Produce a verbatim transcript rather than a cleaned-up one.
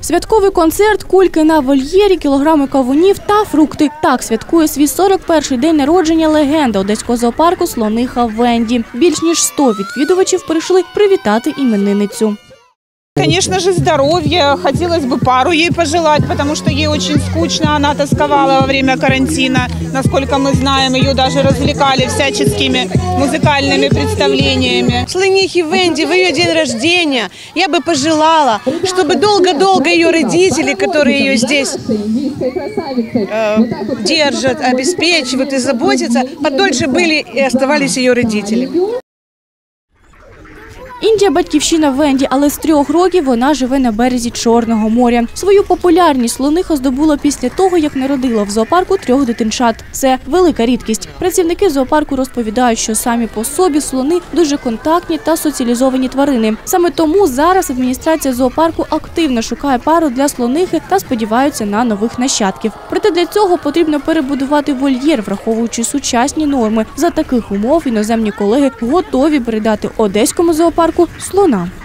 Святковий концерт, кульки на вольєрі, кілограми кавунів та фрукти. Так святкує свій сорок перший день народження легенда одеського зоопарку слониха Венді. Більш ніж сто відвідувачів прийшли привітати іменинницю. Конечно же, здоровья. Хотелось бы пару ей пожелать, потому что ей очень скучно. Она тосковала во время карантина. Насколько мы знаем, ее даже развлекали всяческими музыкальными представлениями. Слонихе Венди в ее день рождения я бы пожелала, чтобы долго-долго ее родители, которые ее здесь э, держат, обеспечивают и заботятся, подольше были и оставались ее родители. Індія – батьківщина Венді, але з трьох років вона живе на березі Чорного моря. Свою популярність слониха здобула після того, як народила в зоопарку трьох дитинчат. Це велика рідкість. Працівники зоопарку розповідають, що самі по собі слони дуже контактні та соціалізовані тварини. Саме тому зараз адміністрація зоопарку активно шукає пару для слонихи та сподіваються на нових нащадків. Проте для цього потрібно перебудувати вольєр, враховуючи сучасні норми. За таких умов іноземні колеги готові передати одеському зоопарку слона.